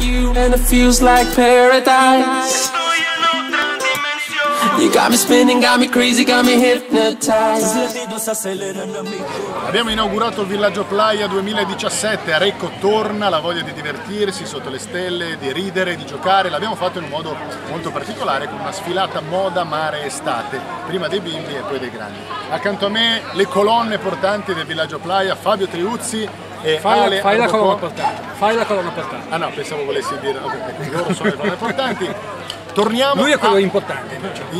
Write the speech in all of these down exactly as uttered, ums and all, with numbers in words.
you and it feels like paradise. You got me spinning, got me crazy, got me hypnotized. Abbiamo inaugurato il Villaggio Playa duemiladiciassette, a Recco torna la voglia di divertirsi sotto le stelle, di ridere, di giocare. L'abbiamo fatto in un modo molto particolare con una sfilata moda, mare, estate, prima dei bimbi e poi dei grandi. Accanto a me le colonne portanti del Villaggio Playa, Fabio Triuzzi e Fai, Ale fai la Arbocò. colonna portante. Fai la colonna portante. Ah no, pensavo volessi dire, okay, loro sono le colonne portanti. Torniamo Lui è quello a... importante.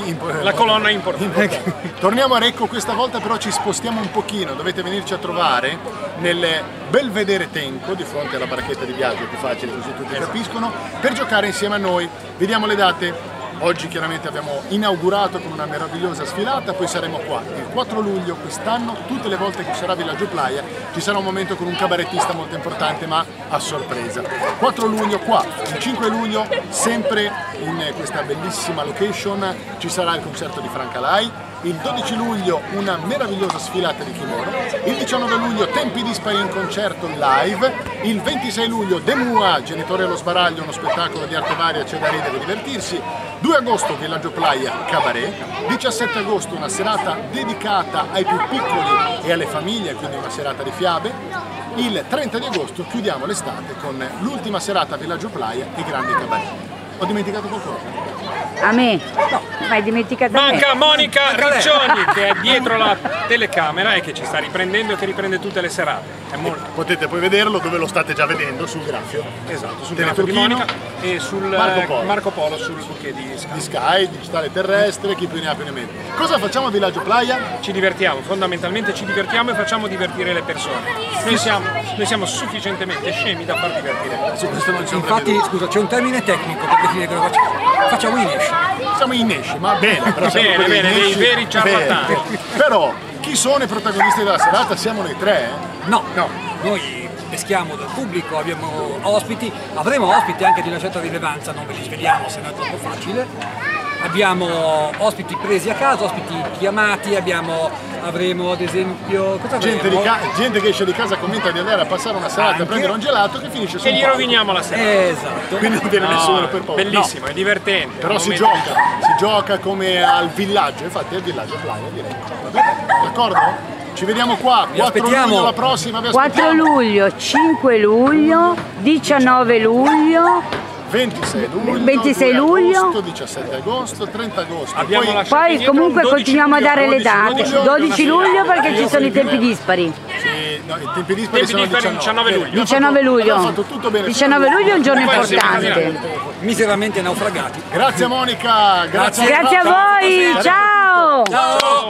La colonna è importante. importante. Torniamo a Recco, questa volta però ci spostiamo un pochino, dovete venirci a trovare nel Belvedere Tenco, di fronte alla barchetta di viaggio, più facile così tutti capiscono, per giocare insieme a noi. Vediamo le date. Oggi chiaramente abbiamo inaugurato con una meravigliosa sfilata, poi saremo qua il quattro luglio quest'anno, tutte le volte che sarà Villaggio Playa ci sarà un momento con un cabarettista molto importante ma a sorpresa. quattro luglio qua, il cinque luglio sempre in questa bellissima location ci sarà il concerto di Franca Lai, il dodici luglio una meravigliosa sfilata di kimono, il diciannove luglio Tempi Dispari in concerto live, il ventisei luglio Demua, Genitori allo sbaraglio, uno spettacolo di arte varia, c'è da ridere e divertirsi, due agosto Villaggio Playa Cabaret, diciassette agosto una serata dedicata ai più piccoli e alle famiglie, quindi una serata di fiabe, il trenta di agosto chiudiamo l'estate con l'ultima serata a Villaggio Playa e grandi cabaret. Ho dimenticato qualcosa? A me? No, ma hai dimenticato a me. Manca Monica Riccioni che è dietro la telecamera e che ci sta riprendendo e che riprende tutte le serate. È molto... Potete poi vederlo dove lo state già vedendo, sul graffio. Esatto, sul graffio di Monica e sul Marco Polo, Marco Polo sul bouquet di Sky. Di Sky, digitale terrestre, chi più ne ha più ne mette. Cosa facciamo a Villaggio Playa? Ci divertiamo, fondamentalmente ci divertiamo e facciamo divertire le persone. Noi siamo, noi siamo sufficientemente scemi da far divertire le persone. Su questo non c'è un Infatti, scusa, c'è un termine tecnico per definire quello che facciamo. Facciamo i nesci. Siamo i nesci, ma bene, però siamo bene, bene, nesci, dei veri ciarlatani. bene. Però, chi sono i protagonisti della serata? Siamo noi tre, eh? No, no, noi peschiamo dal pubblico, abbiamo ospiti, avremo ospiti anche di una certa rilevanza, non ve li sveliamo se no è troppo facile. Abbiamo ospiti presi a caso, ospiti chiamati, abbiamo, avremo ad esempio... Cosa gente, di gente che esce di casa commenta di andare a passare una serata Anche. a prendere un gelato che finisce su E un gli palco. roviniamo la serata. Esatto. Quindi non viene No, nessuno per paura. bellissimo, No. è divertente. Però si momento... gioca, si gioca come al villaggio, infatti è il Villaggio Playa direi. D'accordo? Ci vediamo qua, Vi quattro aspettiamo. luglio la prossima, vi quattro aspettiamo. luglio, cinque luglio, diciannove luglio, ventisei luglio, ventisei due luglio. agosto, diciassette agosto, trenta agosto. Abbiamo poi, lasciato Poi indietro comunque un dodici continuiamo a luglio, dare le dodici date, luglio, dodici luglio perché Io ci sono i prima- tempi dispari, sì, no, i tempi dispari Tempi sono dispari diciannove luglio. diciannove luglio, Abbiamo fatto tutto bene. diciannove luglio è un giorno Poi importante. Miseramente naufragati. Grazie Monica, grazie, Grazie a voi, ciao! Ciao!